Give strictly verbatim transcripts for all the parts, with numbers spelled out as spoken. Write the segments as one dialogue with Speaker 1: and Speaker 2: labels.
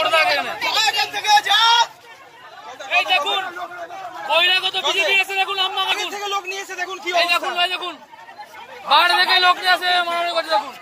Speaker 1: এই দেখুন বহিরাগত বিজেপি এসে দেখুন আমবাগান থেকে লোক নিয়ে এসে দেখুন কি অবস্থা। দেখুন ভাই দেখুন বাইরে থেকে লোক নিয়ে আসে মারামারি করছে দেখুন।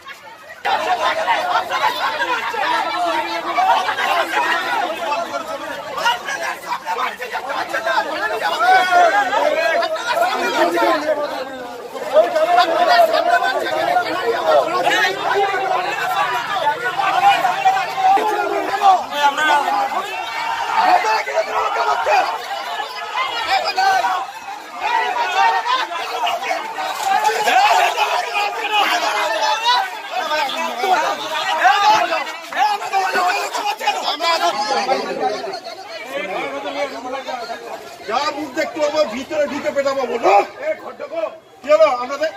Speaker 2: যা মুখ দেখতে পাবো ভিতরে ঢুকে পেটাবো বলো কি হলো আমাদের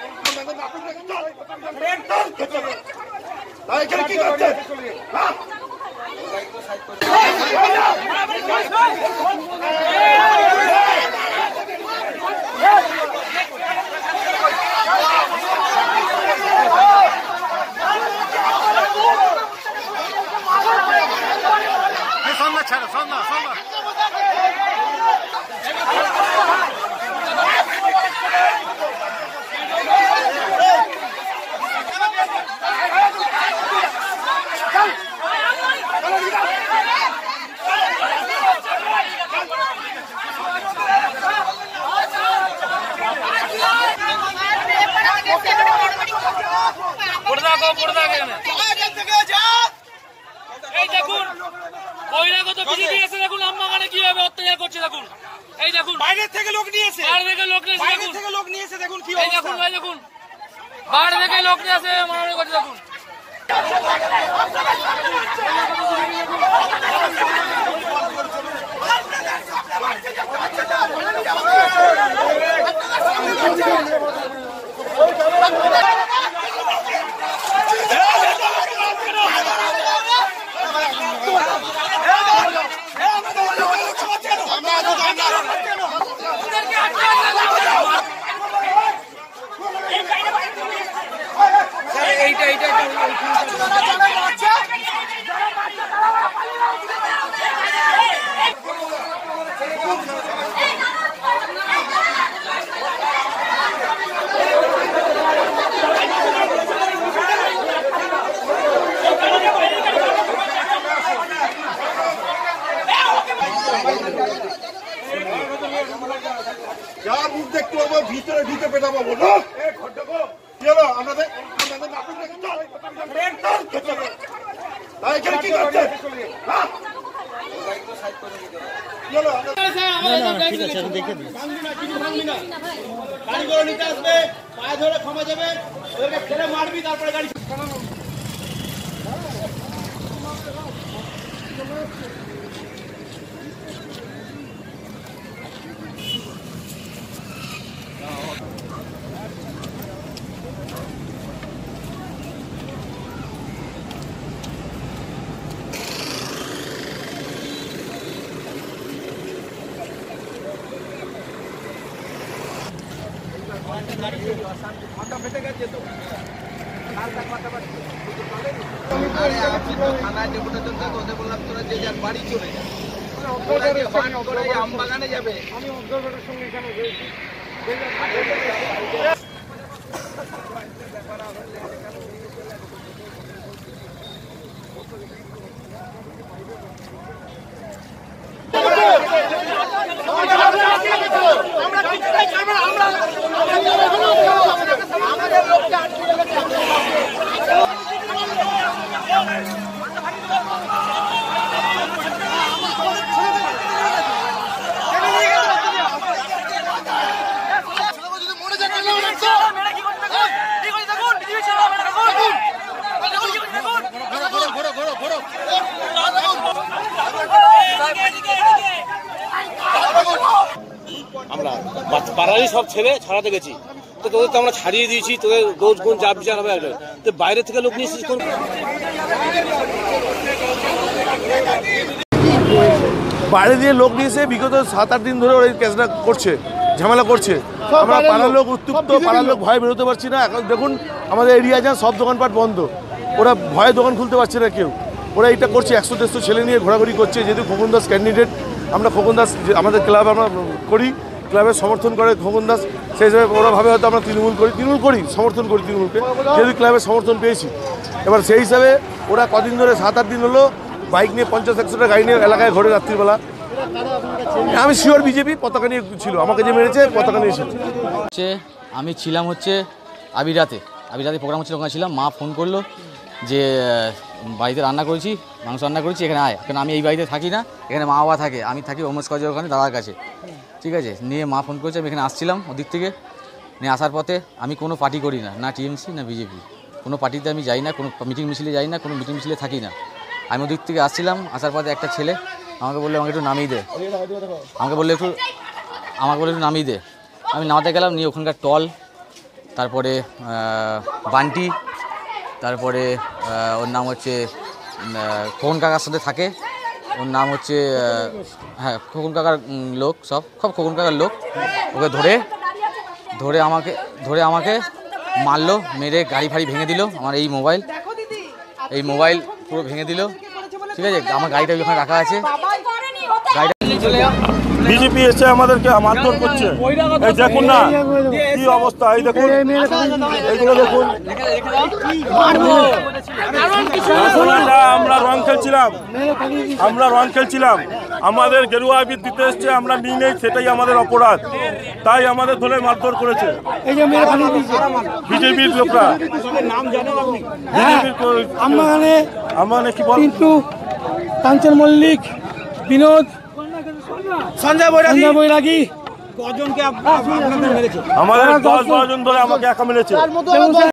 Speaker 2: এখানে কি করছে
Speaker 3: সন্ধ্যা ছাড়ো সন্ধ্যা সন্ধ্যা
Speaker 1: এই দেখুন বহিরাগত বিজেপি এসে দেখুন আমবাগানে কিভাবে অত্যাচার করছে দেখুন। এই দেখুন বাইরে থেকে লোক নিয়ে এসে বাইরে থেকে লোক নিয়ে বাইরে থেকে লোক নিয়ে এসে দেখুন কি অবস্থা। এই দেখুন ভাই দেখুন বাইরে থেকে লোক নিয়ে আসে মারামারি করছে দেখুন। এইটা এইটা
Speaker 2: যা মুখ দেখতে পাবো ভিতরে ঢুকে পেটাবো বলো কি হলো আমাদের এখানে কি করছে গাড়ি করে নিতে আসবে পায়ে ধরে ক্ষমা যাবে ওদেরকে ছেড়ে মারবি তারপরে গাড়ি
Speaker 4: থানায় ডেপুটেশন থেকে ওদের বললাম তোরা যে যার বাড়ি চলে যায় আমবাগানে যাবে। আমি অবজারভেটরের সঙ্গে এখানে রয়েছি। আমাদের লোককে আটকে রেখেছে।
Speaker 3: আমরা পাড়ারই সব ছেলে ছাড়াতে গেছি, তো তোদের তো আমরা ছাড়িয়ে দিয়েছি, তোদের রোজ গুণ যা বিচার হবে তো বাইরে থেকে লোক নিয়ে এসেছিস।
Speaker 5: বাইরে দিয়ে লোক নিয়ে এসে বিগত সাত আট দিন ধরে ওই কেসটা করছে, ঝামেলা করছে। আমরা পাড়ার লোক উত্তপ্ত, পাড়ার লোক ভয়ে বেরোতে পারছি না। এখন দেখুন আমাদের এরিয়া যা সব দোকানপাট বন্ধ, ওরা ভয়ে দোকান খুলতে পারছে না কেউ। ওরা এটা করছে, একশো দেড়শো ছেলে নিয়ে ঘোরাঘুরি করছে। যেহেতু খোকন দাস ক্যান্ডিডেট, আমরা খোকন দাস আমাদের ক্লাব আমরা করি, ক্লাবের সমর্থন করে খোকন দাস, সেই হিসাবে ওরা ভাবে হয়তো আমরা তৃণমূল করি, তৃণমূল করি সমর্থন করি তৃণমূলকে, যেহেতু ক্লাবের সমর্থন পেয়েছি। এবার সেই হিসাবে ওরা কদিন ধরে সাত আট দিন হলো বাইক নিয়ে পঞ্চাশ একশোটা গাড়ি নিয়ে এলাকায় ঘোরে রাত্রিবেলা। আমি শিওর বিজেপি পতাকা নিয়ে ছিল, আমাকে যে মেরেছে পতাকা নিয়ে ছিল।
Speaker 6: হচ্ছে আমি ছিলাম হচ্ছে আবিরাতে আবিরাতে প্রোগ্রাম হচ্ছিল, ওখানে ছিলাম। মা ফোন করলো যে বাড়িতে রান্না করেছি, মাংস রান্না করেছি, এখানে আয়। কারণ আমি এই বাড়িতে থাকি না, এখানে মা বাবা থাকে, আমি থাকি ওমেশ কলেজের ওখানে দাদার কাছে, ঠিক আছে। নিয়ে মা ফোন করেছে, আমি এখানে আসছিলাম ওদিক থেকে। নিয়ে আসার পথে আমি কোনো পার্টি করি না, না টিএমসি না বিজেপি, কোনো পার্টিতে আমি যাই না, কোনো মিটিং মিছিলে যাই না, কোনো মিটিং মিছিলে থাকি না। আমি ওদিক থেকে আসছিলাম, আসার পথে একটা ছেলে আমাকে বললো আমাকে একটু নামিয়ে দে, আমাকে বললো একটু আমাকে বললো একটু নামিয়ে দে। আমি নামাতে গেলাম, নিয়ে ওখানকার টল, তারপরে বান্টি, তারপরে ওর নাম হচ্ছে খোকন কাকার সাথে থাকে, ওর নাম হচ্ছে হ্যাঁ খোকন কাকার লোক, সব সব খোকন কাকার লোক। ওকে ধরে ধরে আমাকে ধরে আমাকে মারলো, মেরে গাড়ি ফাড়ি ভেঙে দিল। আমার এই মোবাইল এই মোবাইল পুরো ভেঙে দিল, ঠিক আছে। আমার গাড়িটা ওখানে রাখা আছে, গাড়িটা চলে যাও।
Speaker 7: বিজেপি এসে আমাদেরকে মারধর করছে, এই দেখুন না কি অবস্থা, এই দেখুন এইগুলো দেখুন। আমরা রং খেলছিলাম আমরা রং খেলছিলাম আমাদের গেরুয়া আবির দিতে এসছে, আমরা নিই নেই, সেটাই আমাদের অপরাধ। তাই আমাদের ধরে মারধর করেছে বিজেপির লোকরা।
Speaker 2: নাম জানেন আপনি?
Speaker 7: আমার কি বল,
Speaker 2: কাঞ্চন মল্লিক, বিনোদ, সঞ্জয় বৈরাগী, কজনকে আপনাদের মেরেছে?
Speaker 7: আমাদের দশ বারো জন ধরে আমাকে একা মেরেছে।